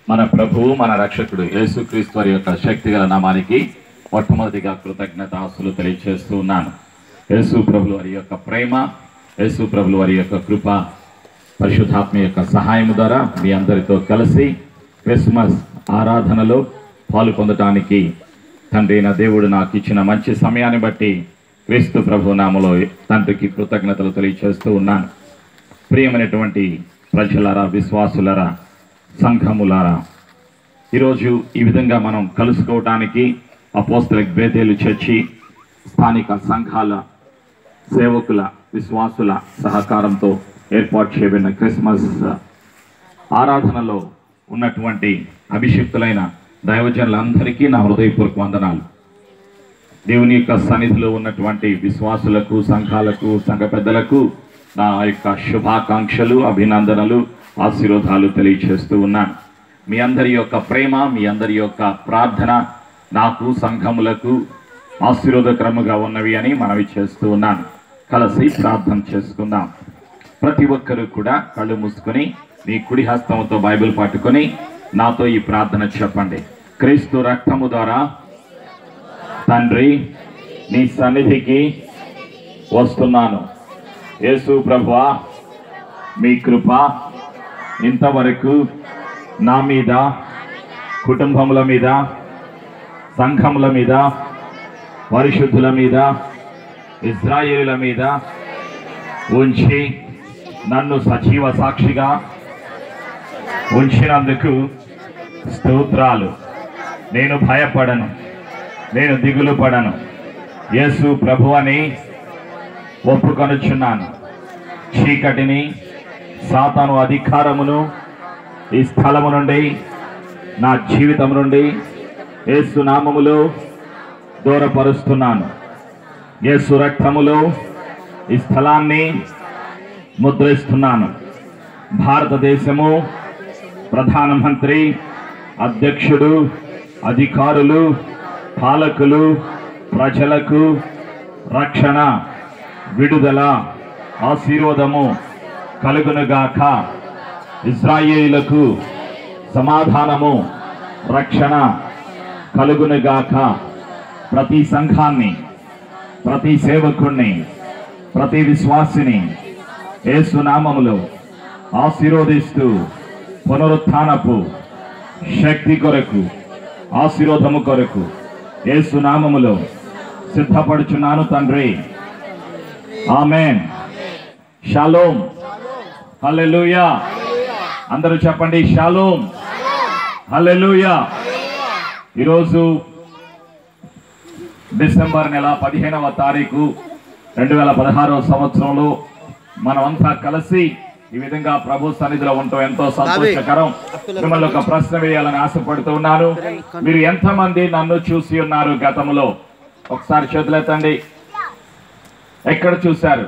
మన ప్రభువు మన రక్షకుడు యేసుక్రీస్తు వారి యొక్క శక్తిగల నామానికి మొట్టమొదటిగా కృతజ్ఞతాస్తులు తెలియజేస్తూ ఉన్నాను. యేసు ప్రభువు వారి యొక్క ప్రేమ, యేసు ప్రభువు వారి యొక్క కృప, పరిశుద్ధాత్మ యొక్క సహాయం ద్వారా మీ అందరితో కలిసి క్రిస్మస్ ఆరాధనలో పాలు పొందటానికి తండ్రి అయిన దేవుడు నాకు ఇచ్చిన మంచి సమయాన్ని బట్టి క్రీస్తు ప్రభు నామములో తండ్రికి కృతజ్ఞతలు తెలియజేస్తూ ఉన్నాను. ప్రియమైనటువంటి ప్రజలారా, విశ్వాసులారా, సంఘములారా, ఈరోజు ఈ విధంగా మనం కలుసుకోవటానికి అపోస్తలిక్ బేతేలు చర్చి స్థానిక సంఘాల సేవకుల, విశ్వాసుల సహకారంతో ఏర్పాటు చేయబడిన క్రిస్మస్ ఆరాధనలో ఉన్నటువంటి అభిషిక్తులైన దైవజనులందరికీ నా హృదయపూర్వక వందనాలు. దేవుని యొక్క సన్నిధిలో ఉన్నటువంటి విశ్వాసులకు, సంఘాలకు, సంఘ పెద్దలకు నా యొక్క శుభాకాంక్షలు, అభినందనలు, ఆశీర్వాదాలు తెలియజేస్తూ ఉన్నాను. మీ అందరి యొక్క ప్రేమ, మీ అందరి యొక్క ప్రార్థన నాకు, సంఘములకు ఆశీర్వాదకరముగా ఉన్నవి అని మనవి చేస్తూ ఉన్నాను. కలిసి ప్రార్థన చేసుకుందాం. ప్రతి ఒక్కరూ కూడా కళ్ళు మూసుకొని మీ కుడి హస్తంతో బైబిల్ పట్టుకొని నాతో ఈ ప్రార్థన చెప్పండి. క్రీస్తు రక్తము ద్వారా తండ్రి నీ సన్నిధికి వస్తున్నాను. యేసు ప్రభువా, మీ కృప ఇంతవరకు నా మీద, కుటుంబముల మీద, సంఘముల మీద, పరిశుద్ధుల మీద, ఇశ్రాయేలుల మీద ఉంచి నన్ను సజీవ సాక్షిగా ఉంచినందుకు స్తోత్రాలు. నేను భయపడను, నేను దిగులు పడను. యేసు ప్రభువని ఒప్పుకొనుచున్నాను. చీకటిని, సాతాను అధికారమును ఈ స్థలము నుండి, నా జీవితం నుండి యేసు నామములో దూరపరుస్తున్నాను. యేసు రక్తములో ఈ స్థలాన్ని ముద్రిస్తున్నాను. భారతదేశము ప్రధానమంత్రి, అధ్యక్షుడు, అధికారులు, పాలకులు, ప్రజలకు రక్షణ, విడుదల, ఆశీర్వాదము కలుగునుగాక. ఇశ్రాయేలులకు సమాధానము, రక్షణ కలుగునుగాక. ప్రతి సంఘాన్ని, ప్రతి సేవకుణ్ణి, ప్రతి విశ్వాసిని యేసు నామములో ఆశీర్వదిస్తూ పునరుత్థానపు శక్తి కొరకు, ఆశీర్వాదము కొరకు యేసు నామములో సిద్ధపడుచున్నాను తండ్రి. ఆమేన్. షాలోమ్. హల్లెలూయా. అందరూ చెప్పండి షాలోమ్. హల్లెలూయా. ఈరోజు డిసెంబర్ నెల 15వ తారీఖు 2016వ సంవత్సరంలో మనమంతా కలిసి ఈ విధంగా ప్రభు సన్నిధిలో ఉండటం ఎంతో సంతోషకరం. మిమ్మల్ని ఒక ప్రశ్న వేయాలని ఆశపడుతూ ఉన్నాను. మీరు ఎంతమంది నన్ను చూసి ఉన్నారు గతంలో? ఒకసారి చేతులెత్తండి. ఎక్కడ చూశారు?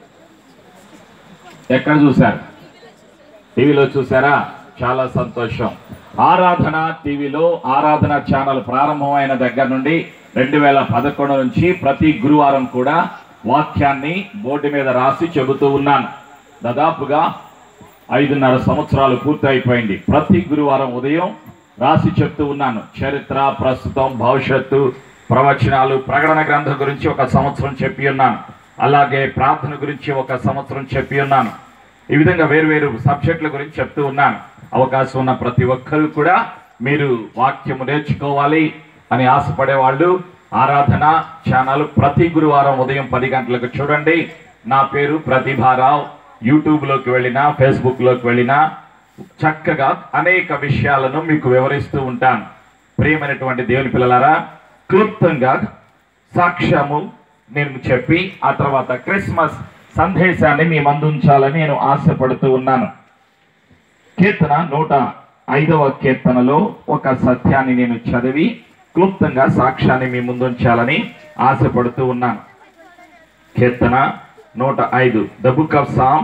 ఎక్కడ చూశారు? టీవీలో చూసారా? చాలా సంతోషం. ఆరాధన టీవీలో, ఆరాధన ఛానల్ ప్రారంభమైన దగ్గర నుండి 2011 నుంచి ప్రతి గురువారం కూడా వాక్యాన్ని బోర్డు మీద రాసి చెబుతూ ఉన్నాను. దాదాపుగా 5.5 సంవత్సరాలు పూర్తి అయిపోయింది. ప్రతి గురువారం ఉదయం రాసి చెప్తూ ఉన్నాను. చరిత్ర, ప్రస్తుతం, భవిష్యత్తు, ప్రవచనాలు, ప్రకటన గ్రంథం గురించి 1 సంవత్సరం చెప్పి ఉన్నాను. అలాగే ప్రార్థన గురించి 1 సంవత్సరం చెప్పి ఉన్నాను. ఈ విధంగా వేరువేరు సబ్జెక్టుల గురించి చెప్తూ ఉన్నాను. అవకాశం ఉన్న ప్రతి ఒక్కరూ కూడా మీరు వాక్యము నేర్చుకోవాలి అని ఆశపడే వాళ్ళు ఆరాధన ఛానల్ ప్రతి గురువారం ఉదయం 10 గంటలకు చూడండి. నా పేరు ప్రతిభారావు. యూట్యూబ్లోకి వెళ్ళినా, ఫేస్బుక్లోకి వెళ్ళినా చక్కగా అనేక విషయాలను మీకు వివరిస్తూ ఉంటాను. ప్రియమైనటువంటి దేవుని పిల్లలారా, క్లుప్తంగా సాక్ష్యము నేను చెప్పి ఆ తర్వాత క్రిస్మస్ సందేశాన్ని మీ ముందుంచాలని నేను ఆశపడుతూ ఉన్నాను. కీర్తన 105వ కీర్తనలో ఒక సత్యాన్ని నేను చదివి క్లుప్తంగా సాక్ష్యాన్ని మీ ముందుంచాలని ఆశపడుతూ ఉన్నాను. కీర్తన 105, the book of psalm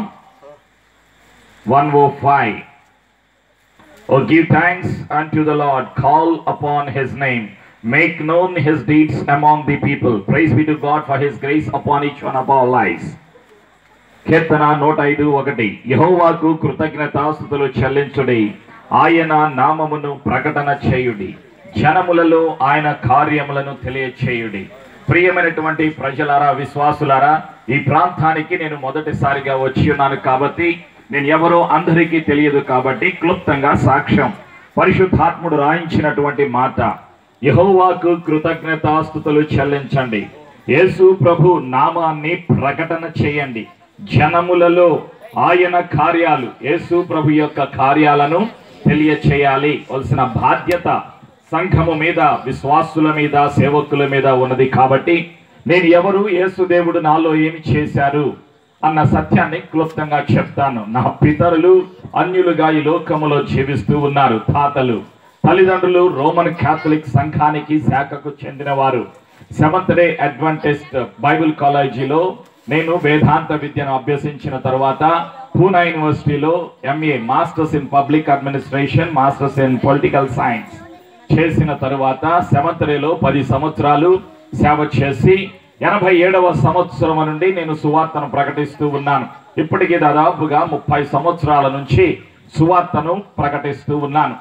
105. Oh, give thanks unto the Lord, call upon his name, make known his deeds among the people. Praise be to God for his grace upon each one of our lives. కీర్తన 105:1 యెహోవాకు కృతజ్ఞతాస్తుతులు చెల్లించుడి, ఆయన నామమును ప్రకటన చేయుడి, జనములలో ఆయన కార్యములను తెలియచేయుడి. ప్రియమైనటువంటి ప్రజలారా, విశ్వాసులారా, ఈ ప్రాంతానికి నేను మొదటిసారిగా వచ్చి ఉన్నాను కాబట్టి నేను ఎవరో అందరికీ తెలియదు కాబట్టి క్లుప్తంగా సాక్ష్యం. పరిశుద్ధాత్ముడు రాయించినటువంటి మాట, యెహోవాకు కృతజ్ఞతాస్తుతులు చెల్లించండి, యేసు ప్రభు నామాన్ని ప్రకటన చేయండి, జనములలో ఆయన కార్యాలు, యేసు ప్రభు యొక్క కార్యాలను తెలియచేయాలి. వలసిన బాధ్యత సంఘము మీద, విశ్వాసుల మీద, సేవకుల మీద ఉన్నది. కాబట్టి నేను ఎవరు, యేసు దేవుడు నాలో ఏమి చేశారు అన్న సత్యాన్ని క్లుప్తంగా చెప్తాను. నా పితరులు అన్యులుగా ఈ లోకములో జీవిస్తూ ఉన్నారు. తాతలు, తల్లిదండ్రులు రోమన్ క్యాథలిక్ సంఘానికి శాఖకు చెందినవారు. సెవెంత్ డే అడ్వెంటిస్ట్ బైబిల్ కాలేజీలో నేను వేదాంత విద్యను అభ్యసించిన తర్వాత పూనా యూనివర్సిటీలో MA, masters in public administration, masters in political science చేసిన తరువాత సెవెంత్ డేలో 10 సంవత్సరాలు సేవ చేసి 87వ సంవత్సరం నుండి నేను సువార్తను ప్రకటిస్తూ ఉన్నాను. ఇప్పటికీ దాదాపుగా 30 సంవత్సరాల నుంచి సువార్తను ప్రకటిస్తూ ఉన్నాను.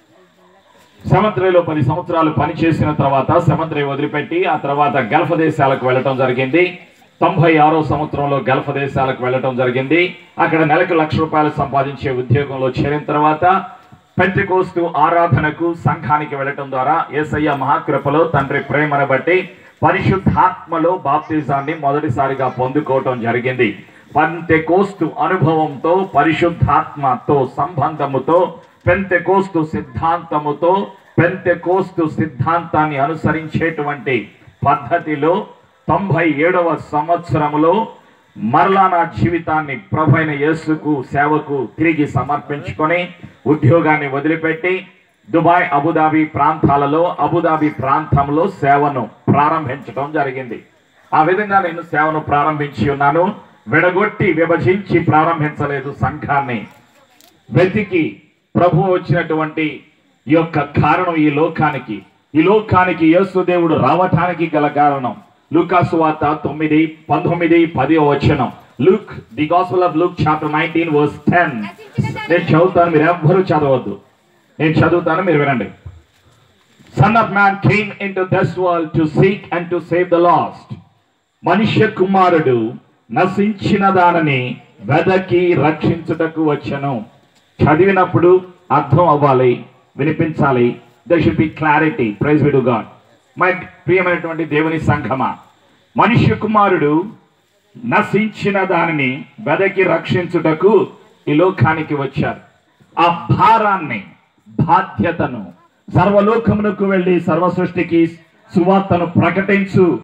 సెవెంత్ డేలో 10 సంవత్సరాలు పనిచేసిన తర్వాత సెవెంత్ డే వదిలిపెట్టి ఆ తర్వాత గల్ఫ్ దేశాలకు వెళ్ళటం జరిగింది. 96వ సంవత్సరంలో గల్ఫ్ దేశాలకు వెళ్ళటం జరిగింది. అక్కడ నెలకు ₹1,00,000 సంపాదించే ఉద్యోగంలో చేరిన తర్వాత పెంతెకోస్తు ఆరాధనకు సంఘానికి వెళ్ళటం ద్వారా యేసయ్య మహాకృపలో తండ్రి ప్రేమను బట్టి పరిశుద్ధాత్మలో బాప్తిజాన్ని మొదటిసారిగా పొందుకోవటం జరిగింది. పెంతెకోస్తు అనుభవంతో, పరిశుద్ధాత్మతో సంబంధముతో, పెంతెకోస్తు సిద్ధాంతముతో, పెంతెకోస్తు సిద్ధాంతాన్ని అనుసరించేటువంటి పద్ధతిలో 97వ సంవత్సరములో మరలా నా జీవితాన్ని ప్రభువైన యేసుకు సేవకు తిరిగి సమర్పించుకొని ఉద్యోగాన్ని వదిలిపెట్టి దుబాయ్, అబుదాబి ప్రాంతాలలో, అబుదాబి ప్రాంతంలో సేవను ప్రారంభించడం జరిగింది. ఆ విధంగా నేను సేవను ప్రారంభించి ఉన్నాను. విడగొట్టి విభజించి ప్రారంభించలేదు. సంఘాన్ని వెతికి ప్రభు వచ్చినటువంటి ఈ యొక్క కారణం, ఈ లోకానికి యేసు దేవుడు రావటానికి గల కారణం లూకా సువార్త 9, 19, 10వ వచనం. Luke, the Gospel of Luke chapter 19 verse 10. నేను చదువుతాను, మీరు ఎవ్వరూ చదవద్దు. నేను చదువుతాను, మీరు వినండి. Son of man came into this world to seek and to save the lost. మనుష్య కుమారుడు నశించిన దానిని వెదకి రక్షించుటకు వచ్చెను. చదివినప్పుడు అర్థం అవ్వాలి, వినిపించాలి. There should be clarity. Praise be to God. My ప్రియమైనటువంటి దేవుని సంఘమా, మనుష్య కుమారుడు నశించిన దానిని వెదకి రక్షించుటకు ఈ లోకానికి వచ్చారు. ఆ భారాన్ని, బాధ్యతను, సర్వలోకమునకు వెళ్ళి సర్వ సృష్టికి సువార్తను ప్రకటించు